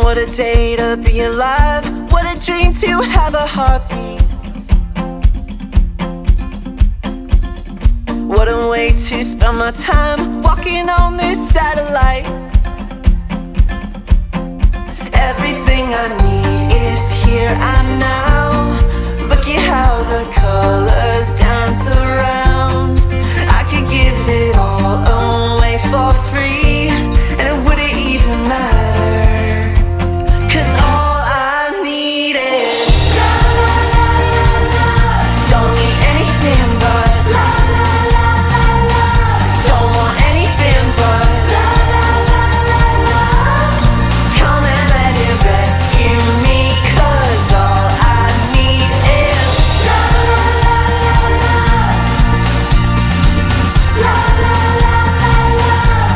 What a day to be alive. What a dream to have a heartbeat. What a way to spend my time walking on this satellite. Everything I need is here and now. Look at how the colors dance around. I could give it all away for free, and it wouldn't even matter. 'Cause all I need is la la la la la. Don't need anything but la la la la la. Don't want anything but la la la la la. Come and let it rescue me, 'cause all I need is la la la la la. La la la la la.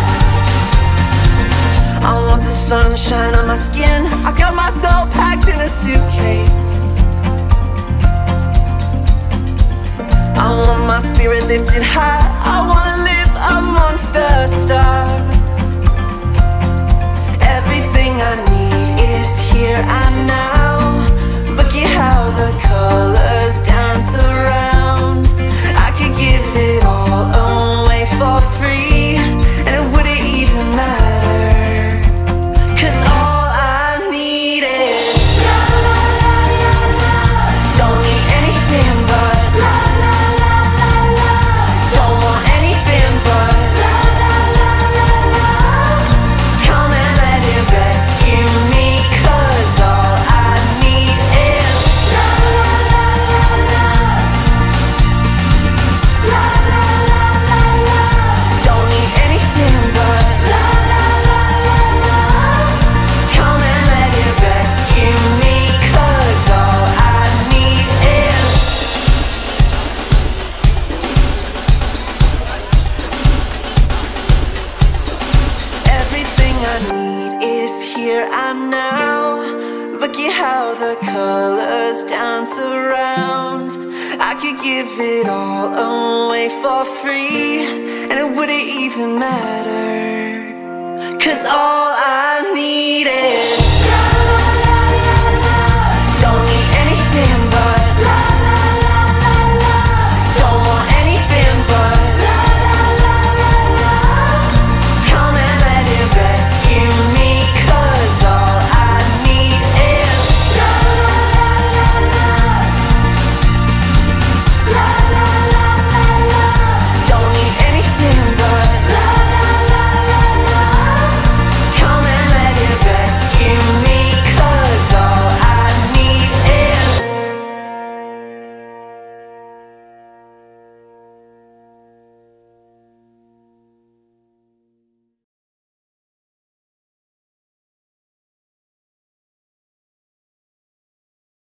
I want the sunshine on my skin. I got my soul packed in a suitcase. I want my spirit lifted high. I wanna live amongst the stars. Everything I need is here and now. Look at how the colors dance around. I could give it all away for free, and it wouldn't even matter. 'Cause all I need is la la la la la. Don't need anything but la la la la la. Don't want anything but la la la la la. Come and let it rescue me, 'cause all I need is la la la la la. La la la la la. Don't need anything but la la la la la. Come and let it rescue me, 'cause all I need is everything I need is here and now. Look at how the colors dance around. I could give it all away for free, and it wouldn't even matter. 'Cause all I need is